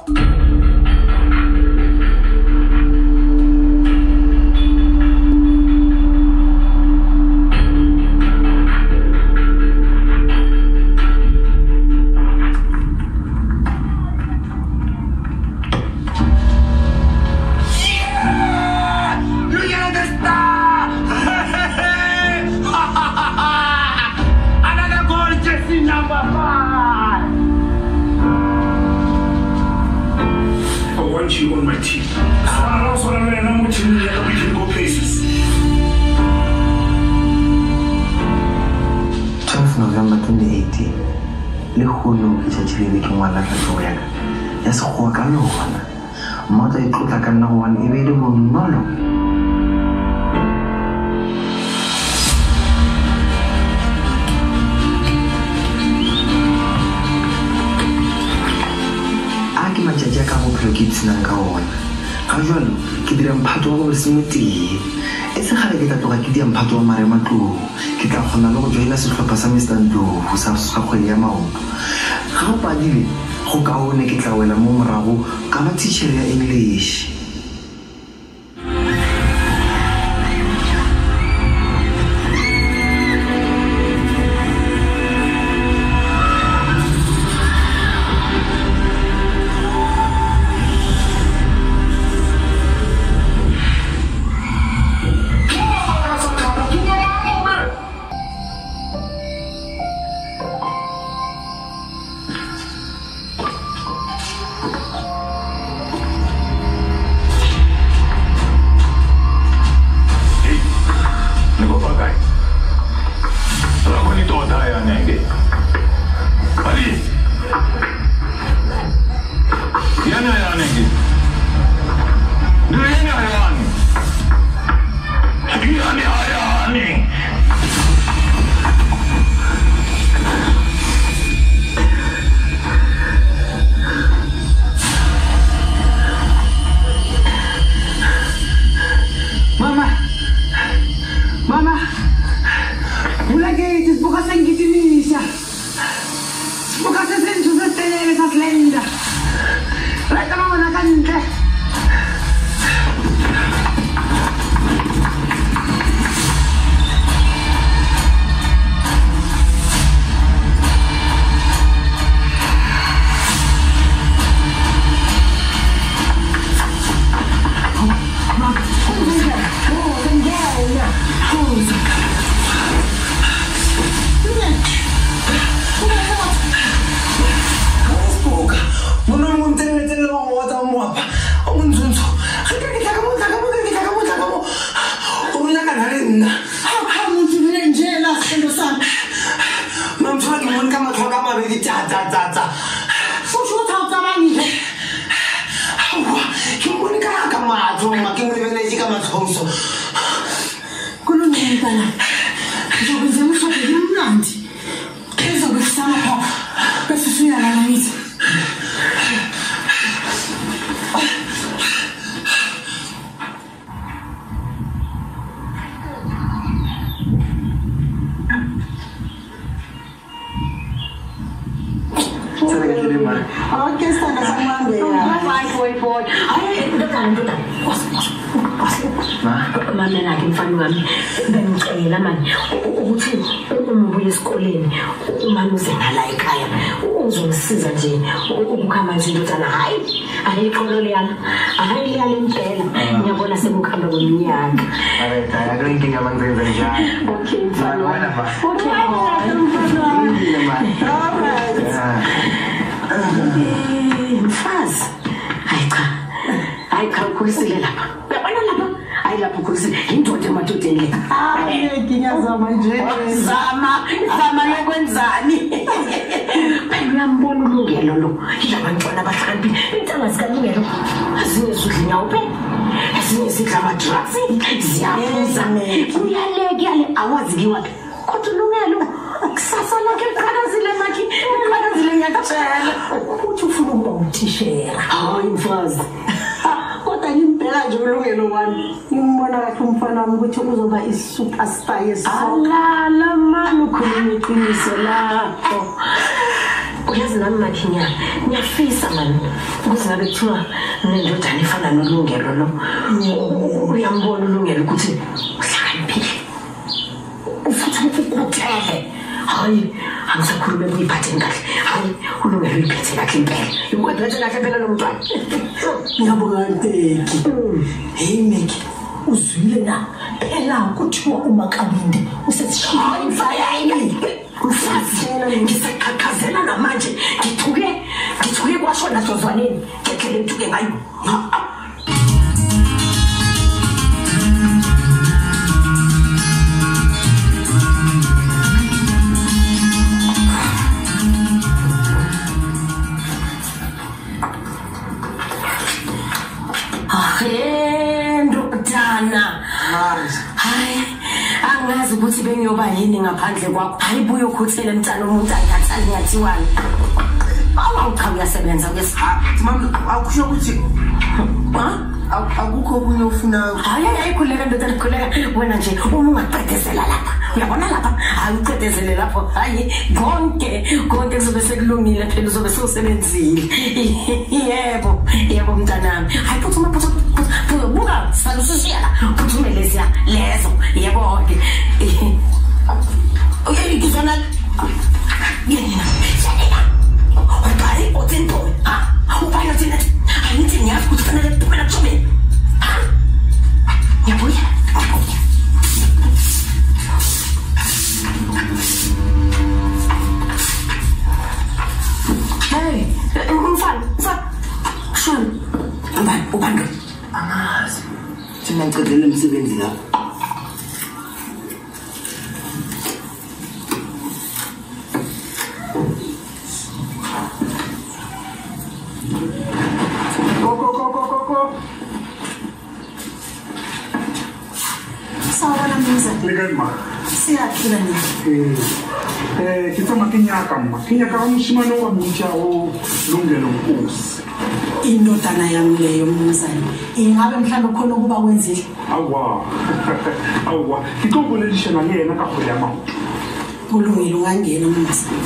You on my team. So I'm watching you we can go places. 12 November 2018. Le khono ke tshile ke ngwana ka tlo ya ka. Ya se go ka lona. Motho e tlotla ka nna one e be le bonolo. Majaja ka go phelo ke tsinang ka ona ga jwalo ke dira mphato wa go semeti e se gale ke tla tloga ke dia mphato wa mare matlo ke tla gona le go joina sehlopha sa Mr. Ndo go sa kgwele ya maoto ga ba dile go kaone ke tla wela mo morago ka ba teacher ya English Zama yokwenzani phela mbona ulungelo lo yabantwana abahlakani intanga zikalungelo azingezudla inyawo phela azingesidla ama drugs ziyabuza uyalekele awazi kiwa kodwa ulungelo kusasa lakhe liqhakazile makhi liqhakazile ngiyakutshela uthi ufuna ukuba utishera hayi mfazi kodwa ngimpela nje ulungelo wami ngimbona kahle umfana wami ukuthi uzoba i-superstar yesonto alala manje ukhuluma iqiniso lapho uyazi nami makhinya ngiyafisa mani ukuthi ngabe kuthiwa nendodana ifana noLungelo lo uyambona uLungelo ukuthi uhlakaniphile futhi ukuthele hayi angisakhuluma kuyiphathe kahle hayi uLungelo uyiphethe kahle impela ikwethe kahle phela lo mntwana ngiyabonga Nteki hey Meki uzwile na phela kuthiwa uMakabinde usesishaya imfaya yini Usazela ngisaqhaqhazela namanje ngithuke kwasho nasozwaneni ngekele ngithuke ngayo ndodana hayi angazi ukuthi bengiyoba yini ngaphandle kwakho hayibuye ukhuthele mntana umuntu angathali ngathiwani awuqhawe uyasebenza mama akusho ukuthi akukho okunye ofunayo hayi khuleka ndodana khuleka wena nje uma ungaqedezela lapha uyabona lapha hayi uqedezele lapho hayi konke kuzobe sekulungile phela uzobe sewusebenzile yebo mntanami hayi phuthuma buka salusishiyala phuthumele siya lezo yebo-ke ngizona yenina ubhali othentoy ubhali othena angithi ngiyazi ukuthi kufanele kuphumela kushobeni ngiyabuya hey mfana shona ubani angazi thina ngicedele umsebenzi lapho sawona mza Legalma. siyaphila nini Kitama Kenyaka umushimano wa mchao Lungelo Nkosi. indodana yami leyo mnumzane ingabe mhlawumbe khona ukuba wenzile Awa kitobolelisha na yena kakhwela mawuthi kulungile ungangena mnumzane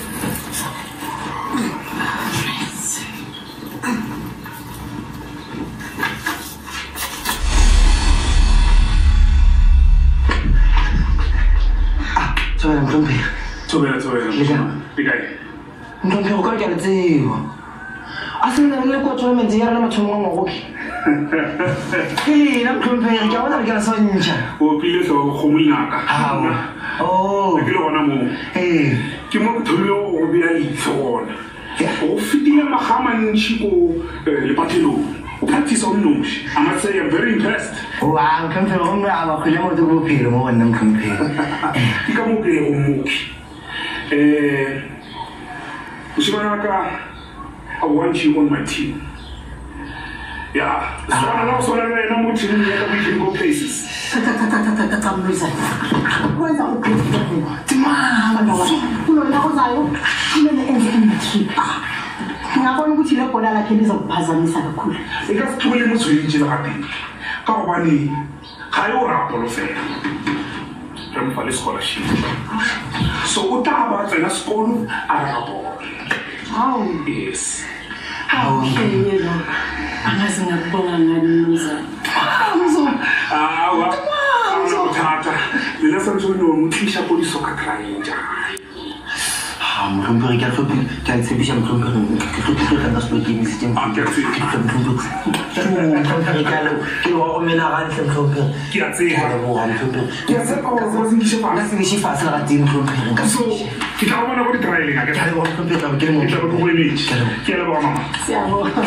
Thobela Mhlomphela Bikai Mhlomphela o ka ke a tseba a se nna le kwa tournament ya rena mathomo ngo goke na Mhlomphela ke a bona ke la sa ntšha o pile so khomulaka ke le gona mo ke mo ke thomile go bea itlhogona o fitile magama ntši ko lepathelong o practice on noshi I must say I'm very impressed wa Mhlomphela go mme a ba khwele mo tse bophelo mo bona Mhlomphela ke ka mo ke go mmoki Ushimanaka, I want you on my team. Yeah, so we can go places. kwenza kulona ozayo kumele enze imitrip ngiyabona ukuthi le bhola lakhe lizokuphazamisa kakhulu Ikasithule muzwini la happy. Ka obani ga yo rapolo fela. Re mo fa le scholarship. So o tla ba tsena sekolo a rapolo. Yes. yena angazi ngakubonga ngani mnumzane Tata, le sa ntse no motlisha ko disoka client. Mhlomphela ke a tlhopile ke a tsebisa Mhlomphela ke tlhopile ka se ke mise teng ke ke wa go mena ga tle Mhlomphela ke a tsega ke a tsega go se ke shefa se ke shefa se ga teng Mhlomphela ka so ke tla bona go di trialing ke le go Mhlomphela ke le mo ke tla go image ke le ba mama siyabonga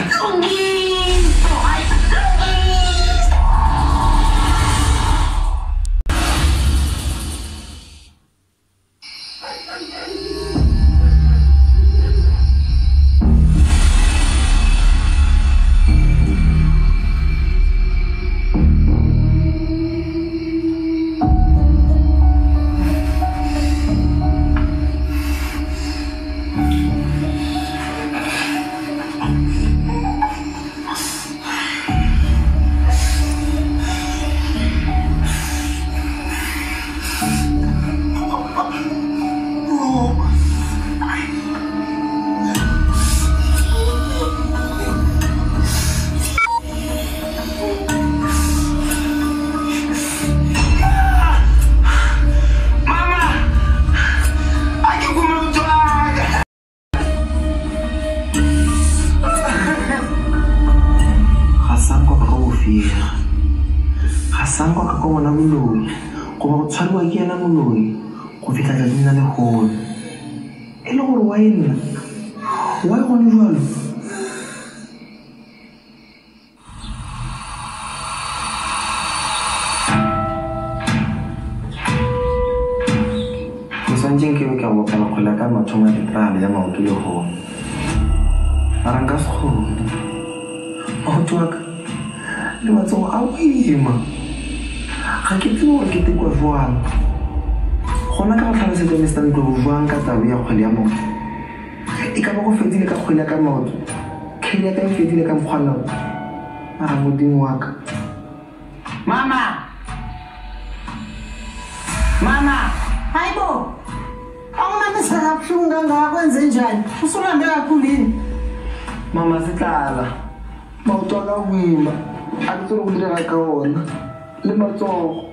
ka bona moloi go ba go tshwariwa ke ena moloi go fitlha tla nna le golo e le gore wa ena wa gone jwalo sanjing ke ka go kana khola ka mathomo a trale ya maoto le go aranga go otwaka le matsogo a boima ga ke tsebo ke tekwa jwang gona ka go tlhalosetsa Mr. Ndlovu jwang ka taba ya kgwele ya maoto e ka ba go fedile ka kgwele ka maoto kgwele ya ka e fedile ka mokgwala a modimo wa ka mama hayibo awunamisa kabuhlungu kangaka kwenze njani usulambe kakhulu yini mama sitlala maoto a ka boima a ke tsore go direga ka ona le matsogo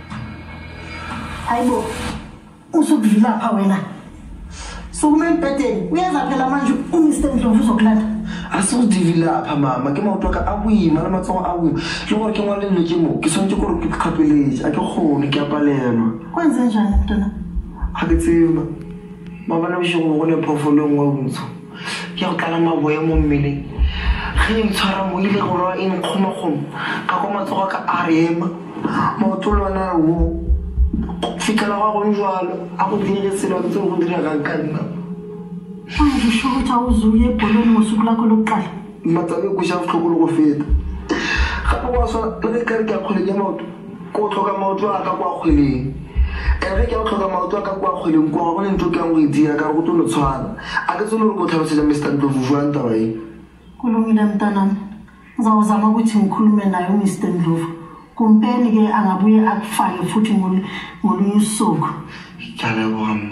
hayibo usukuvilapha wena sukume embhedeni uyenza phela manje uMr. Ndlovu uzokulanda asikudivilapha mama ke maoto a ka a boima le matsogo a boima le gore ke ngwale lelo ke mo ke swantse gore ke kgapeletse a ke kgone ke a palelwa kwenze njani mntwana ga ke tseba mabana bešego go le phofolo ngwe ontsho ke go tlala maboya mo mmeleng ge e ntshwara mo ile gore e nkgomakgoma ka kwa matsogo a ka a re ema maoto le ona wo fitlhela ga gone jalo a go dire selo tse go diregang ka nna angisho ukuthi awuzuye ebholweni ngosuku lakho lokuqala matsabe ko sha botlhoko le go feta gape go swa le ka re ke a kgwele ya maoto ko tlhoka maoto a ka kwa kgweleng re ke a tlhoka maoto a ka kwa kgweleng kwa go ne ntho ke a go e dira ka go tlo tshwana a ke tsole go tlhalosetsa Mr. Ndlovu jwang taba e kulungile mntanami ngizawuzama ukuthi ngikhulume naye uMr. Ndlovu kumpeni ke angabuye akufake futhi ngolunye usuku jale bohamba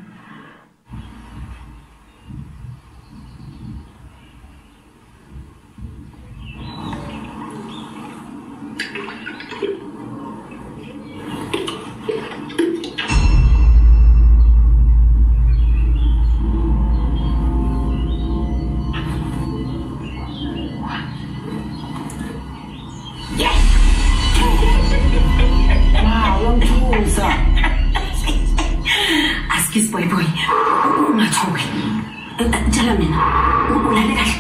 boy ungathoki tshela mina ulale kahle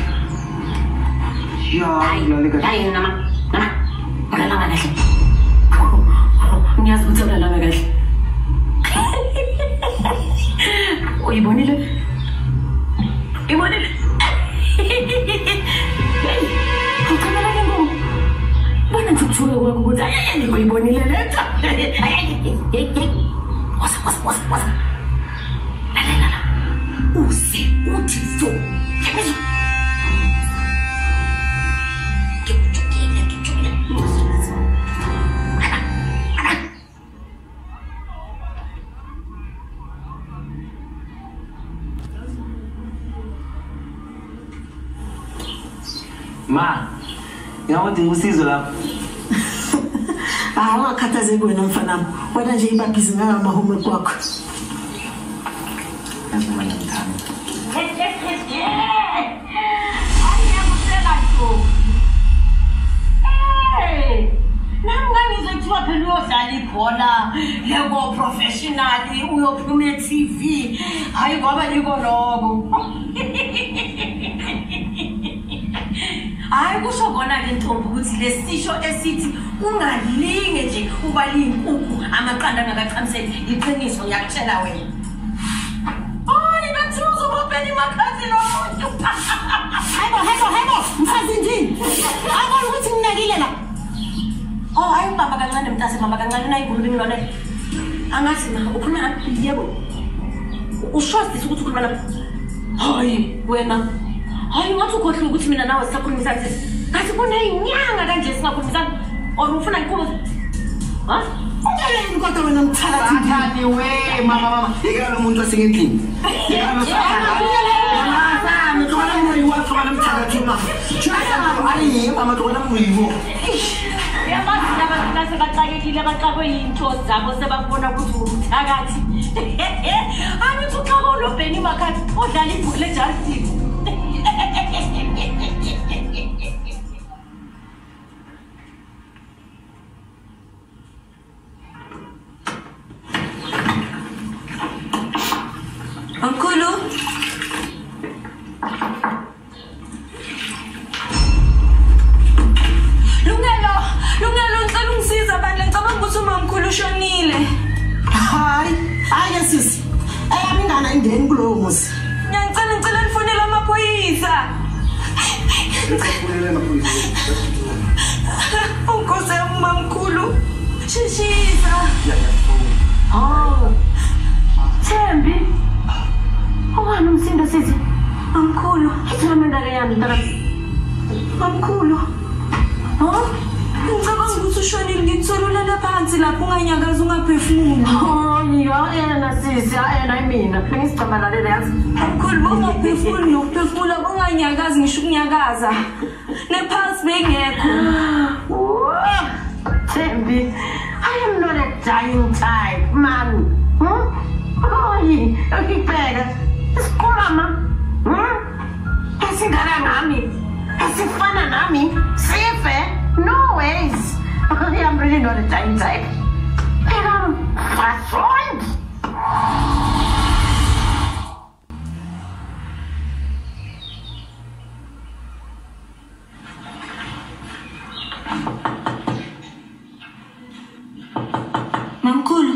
ulale kahle hayi nama ulala kahle ngiyazi ukuthi ulala kahle uyibonile ukamela ke ngo bona ngithuke kwakho ukuthi ayini uyibonile letha wasa use uthi so yabizwa ma ngiyawudinga usizo lapho awakhathazeki wena mfanami wena nje ibabhizi ngama-homework wakho nangangizothiwa phela uyodlala ibhola leko professionally uyophuma e-TV hayi ngoba liko loko hayi kusho kona-ke ntombi ukuthi lesisho esithi ungalinge nje uba liyinkukhu amaqanda angakachamiseli iqiniso ngiyakutshela wena hayi ngathi uzobopela imakhathi lomuntu hebo mfazi ndini abona ukuthi nginakile la hayi baba kancane mntase mama kancane nayingulube ngilona angathi ma ukhuluma yebo ushostisa ukuthi ukhuluma lapha hayi wena hayi ngathi ukhohlwe ukuthi mina nawe sisakhulumisa ngathi kuneyinyanga kanje singakhulumisana or ufuna ngikubo ha ungeleni kodwa wena mthakathi we mama ikala umuntu wasengendlini yamazi abantu sebaxakekile baxakwe yinto zabo sebakubona ukuthi umthakathi angithi uxaka ulobheni makhathi odlala ibhuku lejardini ushonile. Hayi sisi. Ayami ngana ingeni kulowo muzi. Ngicela nifonele amaphoyisa. Unkosi mamkhulu. Shishisa. Oh. Thembi. Owani umsindo sisi? Mamkhulu. Isimamela yami ntana. Mamkhulu. Ngicabanga ukuthi ushonile ngitholula phansi lapho unganyakaza ungaphefumuli. Yena sisi, yena mina. Bengisicamalalele yazi. Mamkhulu bongaphefumuli nokuphefumula bonganyakazi ngisho ukunyakaza. Nepulse bengekho. Thembi, I am not a dying type, man. Ukibheka. Isikhulama. Esingana nami. Esifana nami. Sife. No ways. I am really not a dying type. I'm fast. Mamkhulu.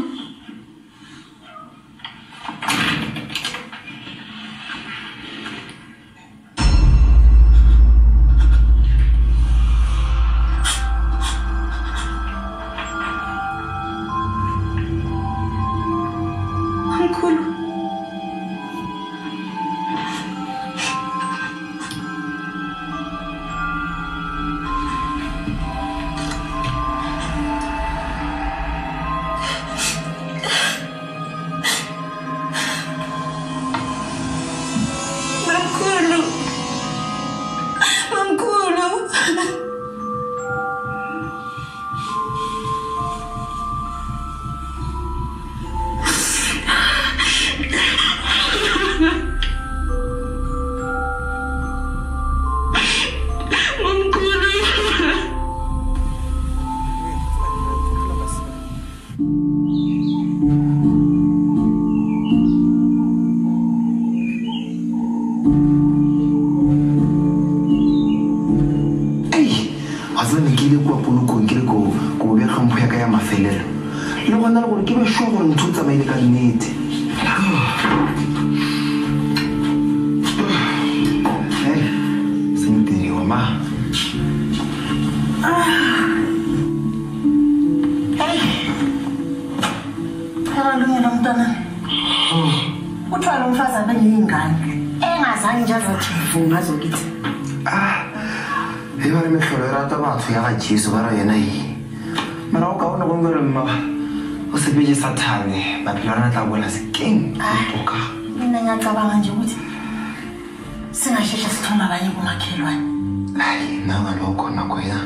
Jesu bara yena yi mara o ka ona go ngwe mma o se beje sathane ba plana tla bola se king toka mina ngiyacabanga nje ukuthi singasheshe sithoma abanye kumakhelwane hayi nanga lokho nakho ya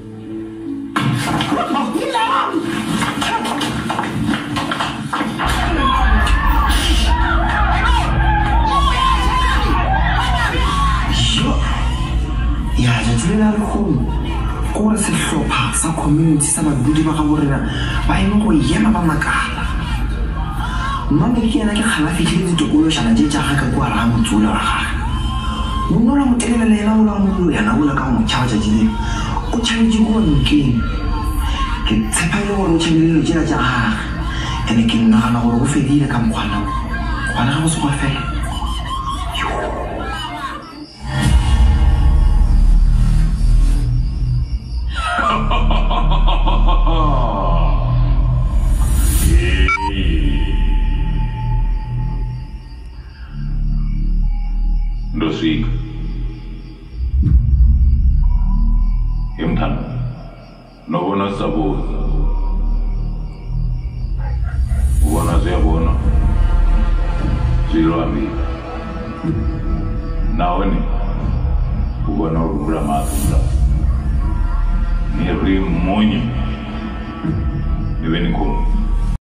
ya jetsela go gore sehlopha sa community sa babudi ba ga borena ba eme go yema ba makala mma ke yena ke khala fitlhile ditokolo shana je ja ga ka kwa ra motsula wa ga monola motelele le yena o la mo yana o la ka mo tšhawa jile o tšhabetse go nkeng ke tshepa ile gore o tšhabile le jela ja ga ene ke nagana gore go fedile ka mokgwana ga go se go fela Ndosika Imthando nobona sabuza ubona siyabona silwami nawe ni ubona ukula matula ni rimunye ibe ni khona